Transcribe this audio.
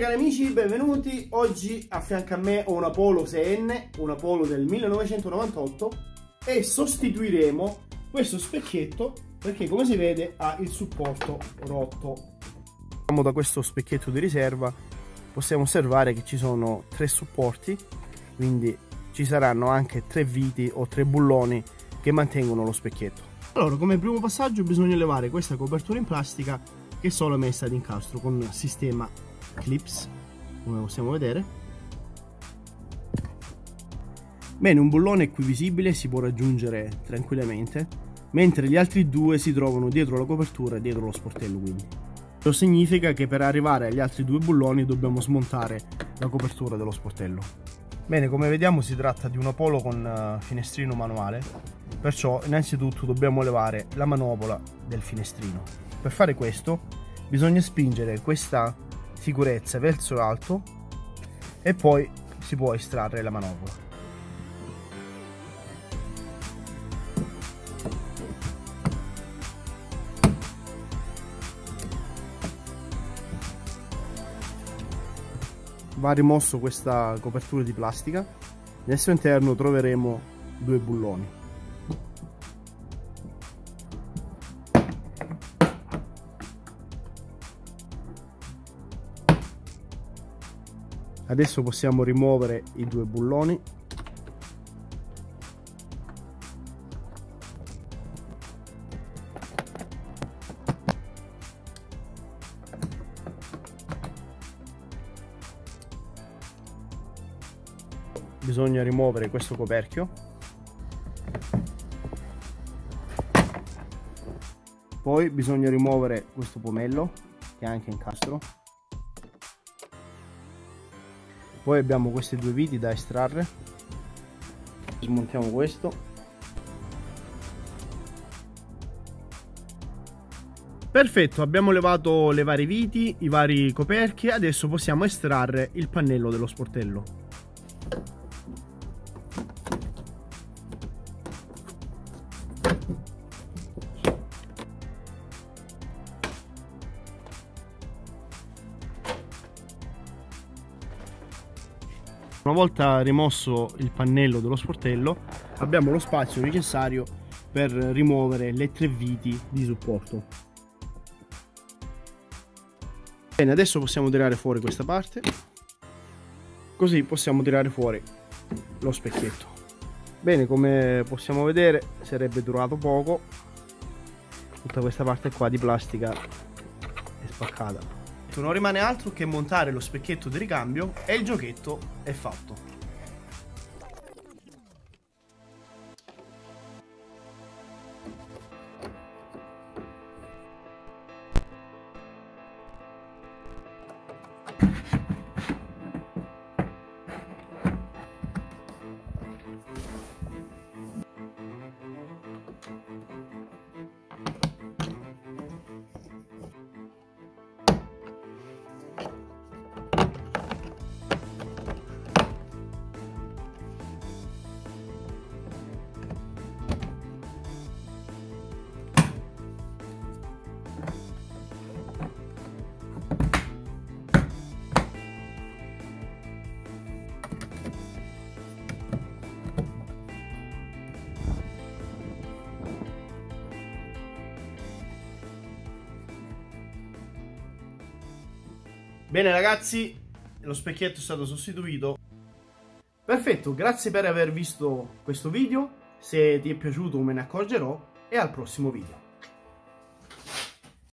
cari amici, benvenuti. Oggi a fianco a me ho una Polo 6N, una Polo del 1998 e sostituiremo questo specchietto perché, come si vede, ha il supporto rotto. Da questo specchietto di riserva possiamo osservare che ci sono 3 supporti, quindi ci saranno anche 3 viti o 3 bulloni che mantengono lo specchietto. Allora, come primo passaggio bisogna levare questa copertura in plastica che è solo messa ad incastro con sistema clips, come possiamo vedere. Bene, un bullone qui visibile si può raggiungere tranquillamente, mentre gli altri 2 si trovano dietro la copertura e dietro lo sportello, quindi ciò significa che per arrivare agli altri 2 bulloni dobbiamo smontare la copertura dello sportello. Bene, come vediamo si tratta di una Polo con finestrino manuale, perciò innanzitutto dobbiamo levare la manopola del finestrino. Per fare questo bisogna spingere questa sicurezza verso l'alto e poi si può estrarre la manopola. Va rimosso questa copertura di plastica. Nel suo interno troveremo 2 bulloni. Adesso possiamo rimuovere i 2 bulloni. Bisogna rimuovere questo coperchio. Poi bisogna rimuovere questo pomello che è anche incastro. Poi abbiamo questi 2 viti da estrarre. Smontiamo questo. Perfetto, abbiamo levato le varie viti, i vari coperchi. Adesso possiamo estrarre il pannello dello sportello. Una volta rimosso il pannello dello sportello, abbiamo lo spazio necessario per rimuovere le 3 viti di supporto. Bene, adesso possiamo tirare fuori questa parte, così possiamo tirare fuori lo specchietto. Bene, come possiamo vedere sarebbe durato poco, tutta questa parte qua di plastica è spaccata. Non rimane altro che montare lo specchietto di ricambio e il giochetto è fatto. Bene ragazzi, lo specchietto è stato sostituito. Perfetto, grazie per aver visto questo video. Se ti è piaciuto me ne accorgerò e al prossimo video.